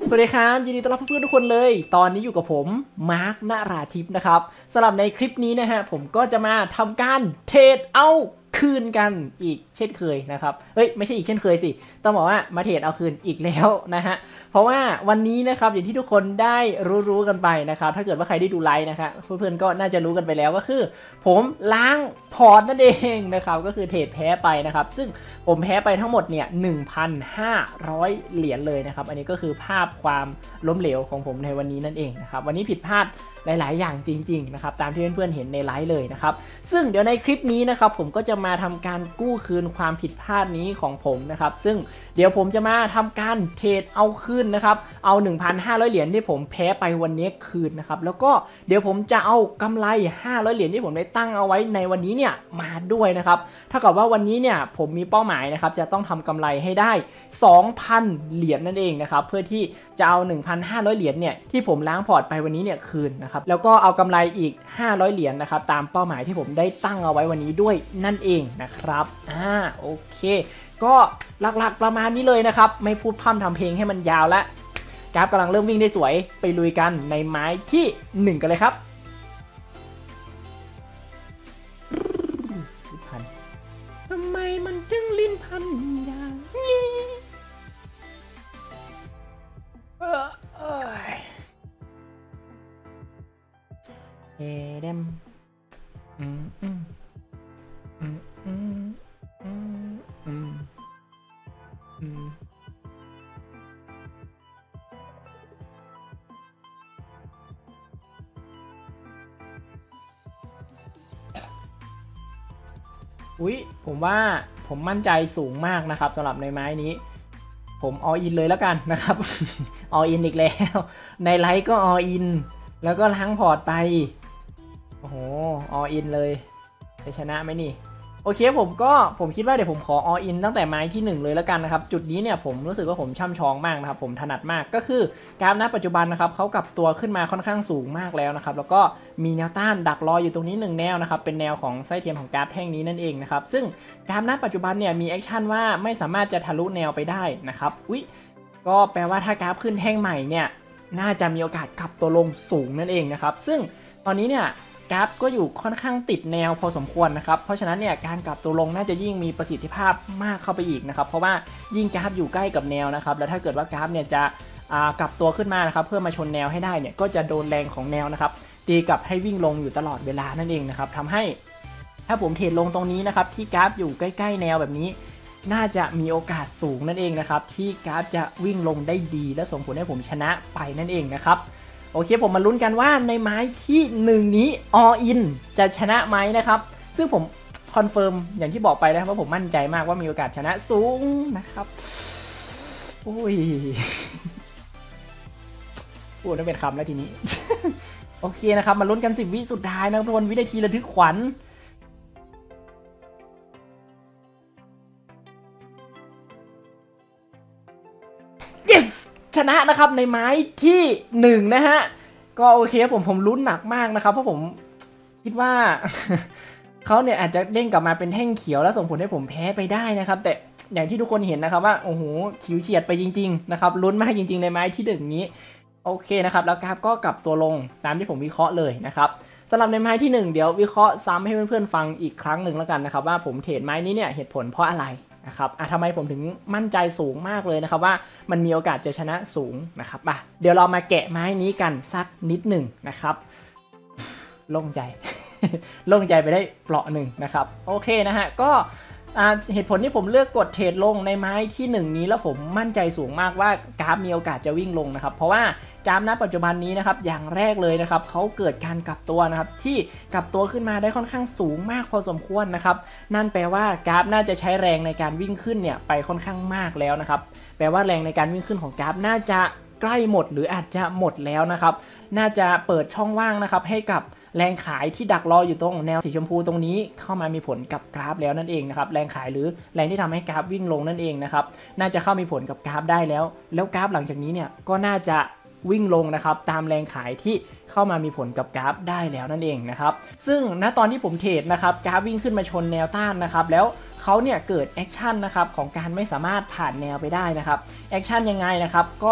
สวัสดีครับยินดีต้อนรับเพื่อนๆทุกคนเลยตอนนี้อยู่กับผมมาร์ค ณราธิปนะครับสำหรับในคลิปนี้นะฮะผมก็จะมาทำการเทรดเอาคืนกันอีกเช่นเคยนะครับไม่ใช่อีกเช่นเคยสิต้องบอกว่ามาเทรดเอาคืนอีกแล้วนะฮะเพราะว่าวันนี้นะครับอย่างที่ทุกคนได้รู้กันไปนะครับถ้าเกิดว่าใครได้ดูไลฟ์นะครับเพื่อนๆก็น่าจะรู้กันไปแล้วก็คือผมล้างพอร์ตนั่นเองนะครับก็คือเทรดแพ้ไปนะครับซึ่งผมแพ้ไปทั้งหมดเนี่ย 1,500 เหรียญเลยนะครับอันนี้ก็คือภาพความล้มเหลวของผมในวันนี้นั่นเองนะครับวันนี้ผิดพลาดหลายๆอย่างจริงๆนะครับตามที่เพื่อนๆเห็นในไลฟ์เลยนะครับซึ่งเดี๋ยวในคลิปนี้นะครับผมก็จะมาทำการกู้คืนความผิดพลาดนี้ของผมนะครับซึ่งเดี๋ยวผมจะมาทำการเทรดเอาคืนนะครับเอา 1,500 เหรียญที่ผมแพ้ไปวันนี้คืนนะครับแล้วก็เดี๋ยวผมจะเอากำไร500เหรียญที่ผมได้ตั้งเอาไว้ในวันนี้เนี่ยมาด้วยนะครับถ้าเกิดว่าวันนี้เนี่ยผมมีเป้าหมายนะครับจะต้องทำกำไรให้ได้ 2,000 เหรียญนั่นเองนะครับเพื่อที่จะเอา 1,500 เหรียญเนี่ยที่ผมล้างพอร์ตไปวันนี้เนี่ยคืนนะครับแล้วก็เอากำไรอีก500เหรียญนะครับตามเป้าหมายที่ผมได้ตั้งเอาไว้วันนี้ด้วยนั่นเองนะครับโอเคก็หลักๆประมาณนี้เลยนะครับไม่พูดพร่ำทำเพลงให้มันยาวแล้วกราฟกำลังเริ่มวิ่งได้สวยไปลุยกันในไม้ที่1กันเลยครับทำไมมันจึงลิ้นพันอย่างนี้เอเดมอุ๊ยผมว่าผมมั่นใจสูงมากนะครับสำหรับในไม้นี้ผมออินเลยแล้วกันนะครับออินอีกแล้วในไลท์ก็ออินแล้วก็ล้างพอร์ตไปโอ้โหออินเลยจะชนะไหมนี่โอเคผมคิดว่าเดี๋ยวผมขออินตั้งแต่ไม้ที่1เลยแล้วกันนะครับจุดนี้เนี่ยผมรู้สึกว่าผมช่ำชองมากนะครับผมถนัดมากก็คือกราฟณปัจจุบันนะครับเขากลับตัวขึ้นมาค่อนข้างสูงมากแล้วนะครับแล้วก็มีแนวต้านดักรออยู่ตรงนี้1แนวนะครับเป็นแนวของไส้เทียมของกราฟแท่งนี้นั่นเองนะครับซึ่งกราฟณปัจจุบันเนี่ยมีแอคชั่นว่าไม่สามารถจะทะลุแนวไปได้นะครับก็แปลว่าถ้ากราฟขึ้นแท่งใหม่เนี่ยน่าจะมีโอกาสกลับตัวลงสูงนั่นเองนะครับซึ่งตอนนี้เนี่ยกราฟก็อยู่ค่อนข้างติดแนวพอสมควรนะครับเพราะฉะนั้นเนี่ยการกลับตัวลงน่าจะยิ่งมีประสิทธิภาพมากเข้าไปอีกนะครับเพราะว่ายิ่งกราฟอยู่ใกล้กับแนวนะครับแล้วถ้าเกิดว่ากราฟเนี่ยจะกลับตัวขึ้นมานะครับเพื่อมาชนแนวให้ได้เนี่ยก็จะโดนแรงของแนวนะครับตีกลับให้วิ่งลงอยู่ตลอดเวลานั่นเองนะครับทำให้ถ้าผมเทรดลงตรงนี้นะครับที่กราฟอยู่ใกล้ๆแนวแบบนี้น่าจะมีโอกาสสูงนั่นเองนะครับที่กราฟจะวิ่งลงได้ดีและส่งผลให้ผมชนะไปนั่นเองนะครับโอเคผมมาลุ้นกันว่าในไม้ที่1นี้อินจะชนะไหมนะครับซึ่งผมคอนเฟิร์มอย่างที่บอกไปนะครับว่าผมมั่นใจมากว่ามีโอกาสชนะสูงนะครับโอ้ยพูดไม่เป็นคำแล้วทีนี้ โอเคนะครับมาลุ้นกัน10 วิสุดท้ายนะครับทุกคนวินาทีระทึกขวัญชนะนะครับในไม้ที่1นะฮะก็โอเคผมลุ้นหนักมากนะครับเพราะผมคิดว่า เขาเนี่ยอาจจะเด้งกลับมาเป็นแท่งเขียวแล้วส่งผลให้ผมแพ้ไปได้นะครับแต่อย่างที่ทุกคนเห็นนะครับว่าโอ้โหฉิวเฉียดไปจริงๆนะครับลุ้นมากจริงๆในไม้ที่1นี้โอเคนะครับแล้วกราฟก็กลับตัวลงตามที่ผมวิเคราะห์เลยนะครับสำหรับในไม้ที่1เดี๋ยววิเคราะห์ซ้ำให้เพื่อนๆฟังอีกครั้งหนึ่งแล้วกันนะครับว่าผมเทรดไม้นี้เนี่ยเหตุผลเพราะอะไรนะครับทำไมผมถึงมั่นใจสูงมากเลยนะครับว่ามันมีโอกาสจะชนะสูงนะครับเดี๋ยวเรามาแกะไม้นี้กันสักนิดหนึ่งนะครับโล่งใจ โล่งใจไปได้เปราะหนึ่งนะครับโอเคนะฮะก็เหตุผลที่ผมเลือกกดเทรดลงในไม้ที่1นี้แล้วผมมั่นใจสูงมากว่ากราฟมีโอกาสจะวิ่งลงนะครับเพราะว่ากราฟณปัจจุบันนี้นะครับอย่างแรกเลยนะครับเขาเกิดการกลับตัวนะครับที่กลับตัวขึ้นมาได้ค่อนข้างสูงมากพอสมควรนะครับนั่นแปลว่ากราฟน่าจะใช้แรงในการวิ่งขึ้นเนี่ยไปค่อนข้างมากแล้วนะครับแปลว่าแรงในการวิ่งขึ้นของกราฟน่าจะใกล้หมดหรืออาจจะหมดแล้วนะครับน่าจะเปิดช่องว่างนะครับให้กับแรงขายที่ดักรออยู่ตรงแนวสีชมพูตรงนี้เข้ามามีผลกับกราฟแล้วนั่นเองนะครับแรงขายหรือแรงที่ทำให้กราฟวิ่งลงนั่นเองนะครับน่าจะเข้ามีผลกับกราฟได้แล้วกราฟหลังจากนี้เนี่ยก็น่าจะวิ่งลงนะครับตามแรงขายที่เข้ามามีผลกับกราฟได้แล้วนั่นเองนะครับซึ่งณตอนที่ผมเทรดนะครับกราฟวิ่งขึ้นมาชนแนวต้านนะครับแล้วเขาเนี่ยเกิดแอคชั่นนะครับของการไม่สามารถผ่านแนวไปได้นะครับแอคชั่นยังไงนะครับก็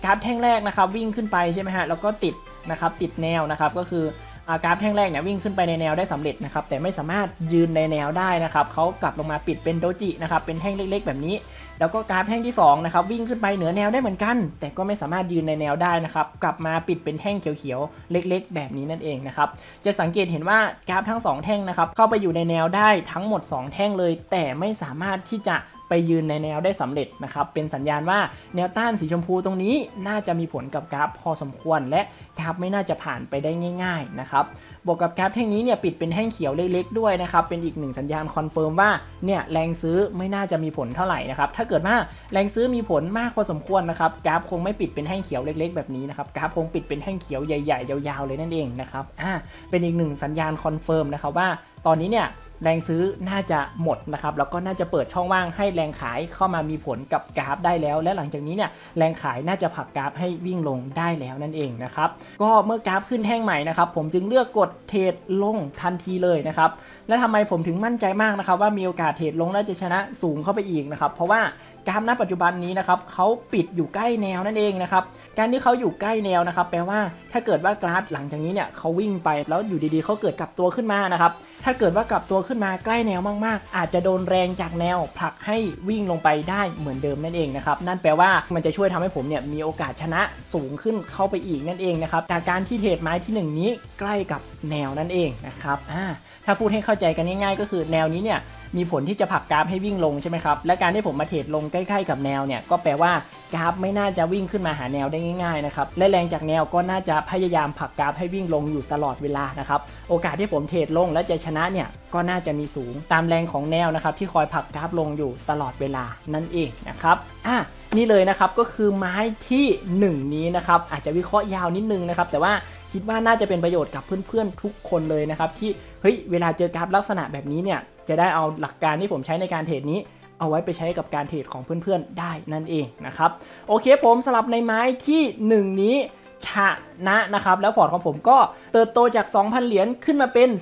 กราฟแท่งแรกนะครับวิ่งขึ้นไปใช่ไหมฮะแล้วก็ติดนะครับติดแนวนะครับก็คือกราฟแท่งแรกเนี่ยวิ่งขึ้นไปในแนวได้สำเร็จนะครับแต่ไม่สามารถยืนในแนวได้นะครับเขากลับลงมาปิดเป็นโดจินะครับเป็นแท่งเล็กๆแบบนี้แล้วก็กราฟแท่งที่2นะครับวิ่งขึ้นไปเหนือแนวได้เหมือนกันแต่ก็ไม่สามารถยืนในแนวได้นะครับกลับมาปิดเป็นแท่งเขียวๆเล็กๆแบบนี้นั่นเองนะครับจะสังเกตเห็นว่ากราฟทั้ง2แท่งนะครับเข้าไปอยู่ในแนวได้ทั้งหมด2แท่งเลยแต่ไม่สามารถที่จะไปยืนในแนวได้สำเร็จนะครับเป็นสัญญาณว่าแนวต้านสีชมพูตรงนี้น่าจะมีผลกับกราฟพอสมควรและกราฟไม่น่าจะผ่านไปได้ง่ายๆนะครับบวกกับกราฟแท่งนี้เนี่ยปิดเป็นแท่งเขียวเล็กๆด้วยนะครับเป็นอีกหนึ่งสัญญาณคอนเฟิร์มว่าเนี่ยแรงซื้อไม่น่าจะมีผลเท่าไหร่นะครับถ้าเกิดว่าแรงซื้อมีผลมากพอสมควรนะครับกราฟคงไม่ปิดเป็นแท่งเขียวเล็กๆแบบนี้นะครับกราฟคงปิดเป็นแท่งเขียวใหญ่ๆยาวๆเลยนั่นเองนะครับเป็นอีกหนึ่งสัญญาณคอนเฟิร์มนะครับว่าตอนนี้เนี่ยแรงซื้อน่าจะหมดนะครับแล้วก็น่าจะเปิดช่องว่างให้แรงขายเข้ามามีผลกับกราฟได้แล้วและหลังจากนี้เนี่ยแรงขายน่าจะผลักกราฟให้วิ่งลงได้แล้วนั่นเองนะครับก็เมื่อกราฟขึ้นแท่งใหม่นะครับผมจึงเลือกกดเทรดลงทันทีเลยนะครับและทำไมผมถึงมั่นใจมากนะครับว่ามีโอกาสเทรดลงและจะชนะสูงเข้าไปอีกนะครับเพราะว่ากราฟณปัจจุบันนี้นะครับเขาปิดอยู่ใกล้แนวนั่นเองนะครับการที่เขาอยู่ใกล้แนวนะครับแปลว่าถ้าเกิดว่ากราฟหลังจากนี้เนี่ยเขาวิ่งไปแล้วอยู่ดีๆเขาเกิดกลับตัวขึ้นมานะครับถ้าเกิดว่ากลับตัวขึ้นมาใกล้แนวมากๆอาจจะโดนแรงจากแนวผลักให้วิ่งลงไปได้เหมือนเดิมนั่นเองนะครับนั่นแปลว่ามันจะช่วยทำให้ผมเนี่ยมีโอกาสชนะสูงขึ้นเข้าไปอีกนั่นเองนะครับจากการที่เทรดไม้ที่1นี้ใกล้กับแนวนั่นเองนะครับถ้าพูดให้เข้าใจกันง่ายๆก็คือแนวนี้เนี่ยมีผลที่จะผลักกราฟให้วิ่งลงใช่ไหมครับและการที่ผมมาเทรดลงใกล้ๆกับแนวเนี่ยก็แปลว่ากราฟไม่น่าจะวิ่งขึ้นมาหาแนวได้ง่ายๆนะครับและแรงจากแนวก็น่าจะพยายามผลักกราฟให้วิ่งลงอยู่ตลอดเวลานะครับโอกาสที่ผมเทรดลงและจะชนะเนี่ยก็น่าจะมีสูงตามแรงของแนวนะครับที่คอยผลักกราฟลงอยู่ตลอดเวลานั่นเองนะครับนี่เลยนะครับก็คือไม้ที่1นี้นะครับอาจจะวิเคราะห์ยาวนิดนึงนะครับแต่ว่าคิดว่าน่าจะเป็นประโยชน์กับเพื่อนๆทุกคนเลยนะครับที่เวลาเจอกราฟลักษณะแบบนี้เนี่ยจะได้เอาหลักการที่ผมใช้ในการเทรดนี้เอาไว้ไปใช้กับการเทรดของเพื่อนๆได้นั่นเองนะครับโอเคผมสลับในไม้ที่1นี้ชนะครับแล้วพอร์ตของผมก็เติบโตจาก 2,000 เหรียญขึ้นมาเป็น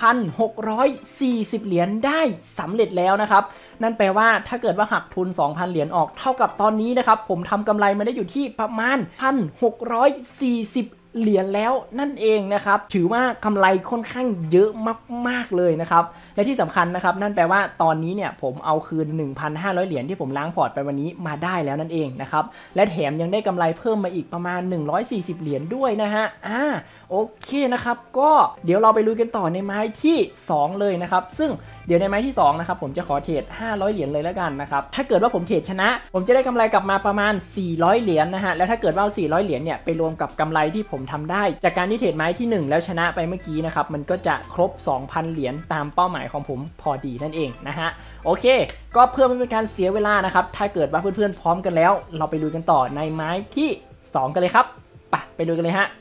3,640 เหรียญได้สำเร็จแล้วนะครับนั่นแปลว่าถ้าเกิดว่าหักทุน 2,000 เหรียญออกเท่ากับตอนนี้นะครับผมทำกำไรมาได้อยู่ที่ประมาณ 1,640 เหรียญแล้วนั่นเองนะครับถือว่ากำไรค่อนข้างเยอะมากๆเลยนะครับและที่สำคัญนะครับนั่นแปลว่าตอนนี้เนี่ยผมเอาคืน 1,500 เหรียญที่ผมล้างพอร์ตไปวันนี้มาได้แล้วนั่นเองนะครับและแถมยังได้กำไรเพิ่มมาอีกประมาณ140เหรียญด้วยนะฮะโอเคนะครับก็เดี๋ยวเราไปลุยกันต่อในไม้ที่2เลยนะครับซึ่งเดี๋ยวในไม้ที่2นะครับผมจะขอเทรด500เหรียญเลยแล้วกันนะครับถ้าเกิดว่าผมเทรดชนะผมจะได้กำไรกลับมาประมาณ400เหรียญนะฮะแล้วถ้าเกิดว่า400เหรียญเนี่ยไปรวมกับกำไรที่ผมทำได้จากการที่เทรดไม้ที่1แล้วชนะไปเมื่อกี้นะครับมันก็จะครบ 2,000 เหรียญตามเป้าหมายของผมพอดีนั่นเองนะฮะโอเคก็เพื่อไม่เป็นการเสียเวลานะครับถ้าเกิดว่าเพื่อนๆพร้อมกันแล้วเราไปลุยกันต่อในไม้ที่2กันเลยครับไปลุยกันเลยฮะ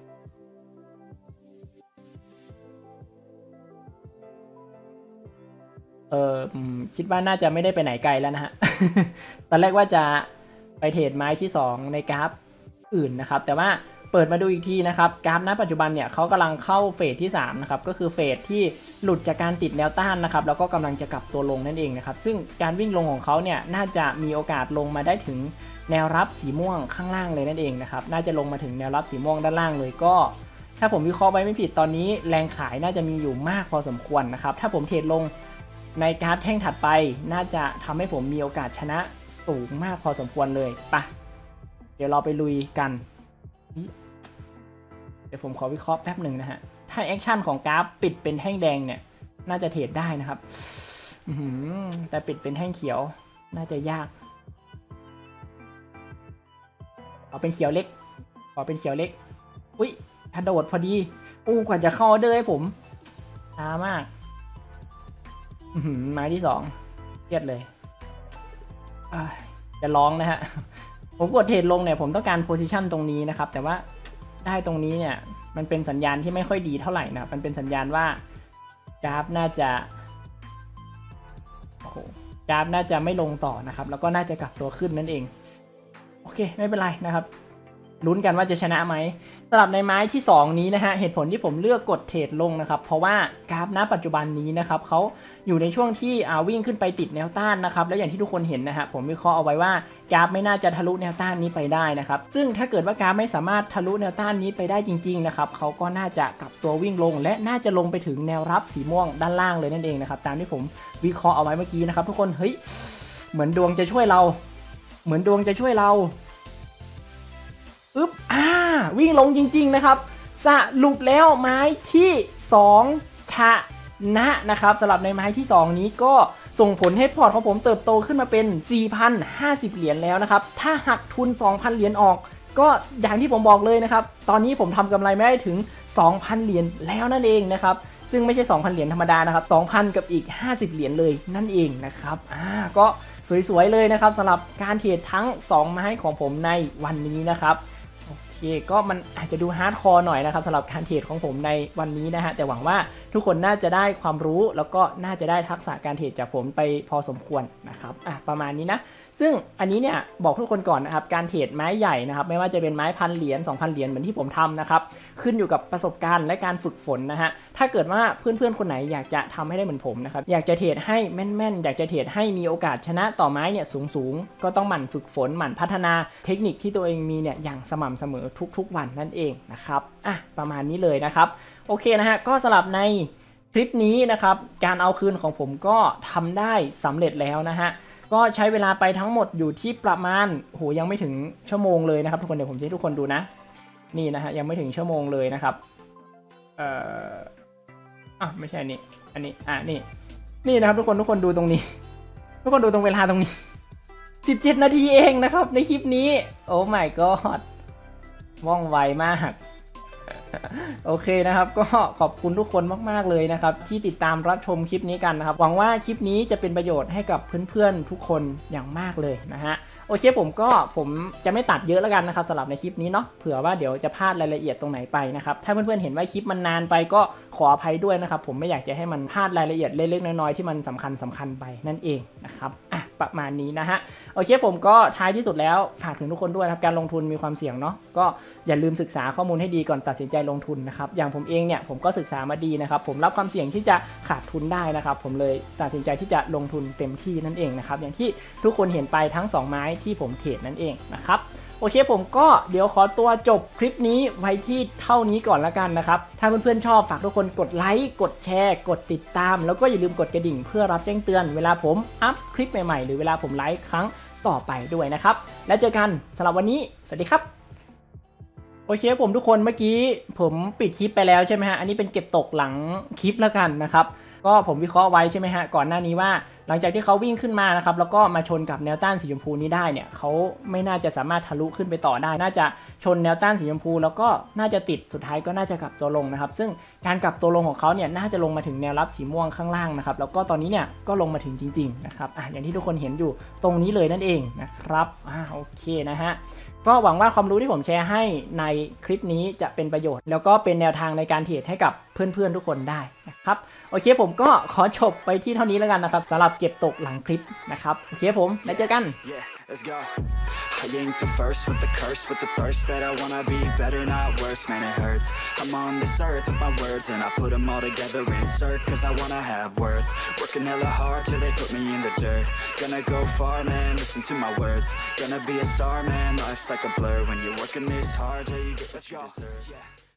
คิดว่าน่าจะไม่ได้ไปไหนไกลแล้วนะฮะ ตอนแรกว่าจะไปเทรดไม้ที่2ในกราฟอื่นนะครับแต่ว่าเปิดมาดูอีกทีนะครับกราฟณปัจจุบันเนี่ยเขากำลังเข้าเฟสที่3นะครับก็คือเฟสที่หลุดจากการติดแนวต้านนะครับแล้วก็กำลังจะกลับตัวลงนั่นเองนะครับซึ่งการวิ่งลงของเขาเนี่ยน่าจะมีโอกาสลงมาได้ถึงแนวรับสีม่วงข้างล่างเลยนั่นเองนะครับน่าจะลงมาถึงแนวรับสีม่วงด้านล่างเลยก็ถ้าผมวิเคราะห์ไว้ไม่ผิดตอนนี้แรงขายน่าจะมีอยู่มากพอสมควรนะครับถ้าผมเทรดลงในกราฟแท่งถัดไปน่าจะทำให้ผมมีโอกาสชนะสูงมากพอสมควรเลยเดี๋ยวเราไปลุยกันเดี๋ยวผมขอวิเคราะห์แป๊บหนึ่งนะฮะถ้าแอคชั่นของกราฟปิดเป็นแท่งแดงเนี่ยน่าจะเทรดได้นะครับแต่ปิดเป็นแท่งเขียวน่าจะยากขอเป็นเขียวเล็กอุ๊ยกระโดดพอดีกว่าจะเข้าออเดอร์ให้ผมช้ามากไม้ที่2เครียดเลยจะร้องนะฮะผมกดเทรดลงเนี่ยผมต้องการโพซิชันตรงนี้นะครับแต่ว่าได้ตรงนี้เนี่ยมันเป็นสัญญาณที่ไม่ค่อยดีเท่าไหร่นะมันเป็นสัญญาณว่ากราฟน่าจะไม่ลงต่อนะครับแล้วก็น่าจะกลับตัวขึ้นนั่นเองโอเคไม่เป็นไรนะครับลุ้นกันว่าจะชนะไหมสำหรับในไม้ที่2นี้นะฮะเหตุผลที่ผมเลือกกดเทรดลงนะครับเพราะว่ากราฟณปัจจุบันนี้นะครับเขาอยู่ในช่วงที่วิ่งขึ้นไปติดแนวต้านนะครับแล้วอย่างที่ทุกคนเห็นนะฮะผมวิเคราะห์เอาไว้ว่ากราฟไม่น่าจะทะลุแนวต้านนี้ไปได้นะครับซึ่งถ้าเกิดว่ากราฟไม่สามารถทะลุแนวต้านนี้ไปได้จริงๆนะครับเขาก็น่าจะกลับตัววิ่งลงและน่าจะลงไปถึงแนวรับสีม่วงด้านล่างเลยนั่นเองนะครับตามที่ผมวิเคราะห์เอาไว้เมื่อกี้นะครับทุกคนเฮ้ยเหมือนดวงจะช่วยเราอึ๊บวิ่งลงจริงๆนะครับสรุปแล้วไม้ที่2ชนะครับสำหรับในไม้ที่2นี้ก็ส่งผลให้พอร์ตของผมเติบโตขึ้นมาเป็น 4,050 เหรียญแล้วนะครับถ้าหักทุน 2,000 เหรียญออกก็อย่างที่ผมบอกเลยนะครับตอนนี้ผมทำกำไรไม่ได้ถึง 2,000 เหรียญแล้วนั่นเองนะครับซึ่งไม่ใช่ 2,000 เหรียญธรรมดานะครับ 2,000 กับอีก50 เหรียญเลยนั่นเองนะครับก็สวยๆเลยนะครับสำหรับการเทรดทั้ง2ไม้ของผมในวันนี้นะครับโอเคก็มันอาจจะดูฮาร์ดคอร์หน่อยนะครับสำหรับการเทรดของผมในวันนี้นะฮะแต่หวังว่าทุกคนน่าจะได้ความรู้แล้วก็น่าจะได้ทักษะการเทรดจากผมไปพอสมควรนะครับประมาณนี้นะซึ่งอันนี้เนี่ยบอกทุกคนก่อนนะครับการเทรดไม้ใหญ่นะครับไม่ว่าจะเป็นไม้1,000 เหรียญ 2,000 เหรียญเหมือนที่ผมทำนะครับขึ้นอยู่กับประสบการณ์และการฝึกฝนนะฮะถ้าเกิดว่าเพื่อนๆคนไหนอยากจะทำให้ได้เหมือนผมนะครับอยากจะเทรดให้แม่นๆอยากจะเทรดให้มีโอกาสชนะต่อไม้เนี่ยสูงก็ต้องหมั่นฝึกฝนหมั่นพัฒนาเทคนิคที่ตัวเองมีเนี่ยอย่างสม่ำเสมอทุกๆวันนั่นเองนะครับประมาณนี้เลยนะครับโอเคนะฮะก็สำหรับในคลิปนี้นะครับการเอาคืนของผมก็ทำได้สำเร็จแล้วนะฮะก็ใช้เวลาไปทั้งหมดอยู่ที่ประมาณยังไม่ถึงชั่วโมงเลยนะครับทุกคนเดี๋ยวผมจะให้ทุกคนดูนะนี่นะฮะยังไม่ถึงชั่วโมงเลยนะครับไม่ใช่อันนี้นี่นะครับทุกคนดูตรงนี้ทุกคนดูตรงเวลาตรงนี้17 นาทีเองนะครับในคลิปนี้โอ้ my god ว่องไวมากโอเคนะครับก็ขอบคุณทุกคนมากๆเลยนะครับที่ติดตามรับชมคลิปนี้กันนะครับหวังว่าคลิปนี้จะเป็นประโยชน์ให้กับเพื่อนๆทุกคนอย่างมากเลยนะฮะโอเคผมจะไม่ตัดเยอะแล้วกันนะครับสำหรับในคลิปนี้เนาะเผื่อว่าเดี๋ยวจะพลาดรายละเอียดตรงไหนไปนะครับถ้าเพื่อนๆเห็นว่าคลิปมันนานไปก็ขออภัยด้วยนะครับผมไม่อยากจะให้มันพลาดรายละเอียดเล็กๆน้อยๆที่มันสำคัญไปนั่นเองนะครับประมาณนี้นะฮะโอเคผมก็ท้ายที่สุดแล้วฝากถึงทุกคนด้วยนะครับการลงทุนมีความเสี่ยงเนาะก็อย่าลืมศึกษาข้อมูลให้ดีก่อนตัดสินใจลงทุนนะครับอย่างผมเองเนี่ยผมก็ศึกษามาดีนะครับผมรับความเสี่ยงที่จะขาดทุนได้นะครับผมเลยตัดสินใจที่จะลงทุนเต็มที่นั่นเองนะครับอย่างที่ทุกคนเห็นไปทั้ง2ไม้ที่ผมเทรดนั่นเองนะครับโอเคผมก็เดี๋ยวขอตัวจบคลิปนี้ไว้ที่เท่านี้ก่อนละกันนะครับถ้าเพื่อนๆชอบฝากทุกคนกดไลค์กดแชร์กดติดตามแล้วก็อย่าลืมกดกระดิ่งเพื่อรับแจ้งเตือนเวลาผมอัพคลิปใหม่ๆหรือเวลาผมไลฟ์ครั้งต่อไปด้วยนะครับแล้วเจอกันสำหรับวันนี้สวัสดีครับโอเคผมทุกคนเมื่อกี้ผมปิดคลิปไปแล้วใช่ไหมฮะอันนี้เป็นเก็บตกหลังคลิปแล้วกันนะครับก็ผมวิเคราะห์ไว้ใช่ไหมฮะก่อนหน้านี้ว่าหลังจากที่เขาวิ่งขึ้นมานะครับแล้วก็มาชนกับแนวต้านสีชมพูนี้ได้เนี่ยเขาไม่น่าจะสามารถทะลุขึ้นไปต่อได้น่าจะชนแนวต้านสีชมพูแล้วก็น่าจะติดสุดท้ายก็น่าจะกลับตัวลงนะครับซึ่งการกลับตัวลงของเขาเนี่ยน่าจะลงมาถึงแนวรับสีม่วงข้างล่างนะครับแล้วก็ตอนนี้เนี่ยก็ลงมาถึงจริงๆนะครับอย่างที่ทุกคนเห็นอยู่ตรงนี้เลยนั่นเองนะครับโอเคนะฮะก็หวังว่าความรู้ที่ผมแชร์ให้ในคลิปนี้จะเป็นประโยชน์แล้วก็เป็นแนวทางในการเทรดให้กับเพื่อนๆทุกคนได้นะครับโอเคผมก็ขอจบไปที่เท่านี้แล้วกันนะครับสำหรับเก็บตกหลังคลิปนะครับโอเคผมแล้วเจอกัน I ain't the first with the curse, with the thirst that I wanna be better, not worse, man it hurts. I'm on this earth with my words and I put them all together, insert, cause I wanna have worth. Working hella hard till they put me in the dirt. Gonna go far, man, listen to my words. Gonna be a star, man, life's like a blur. When you're working this hard till you get what you deserve.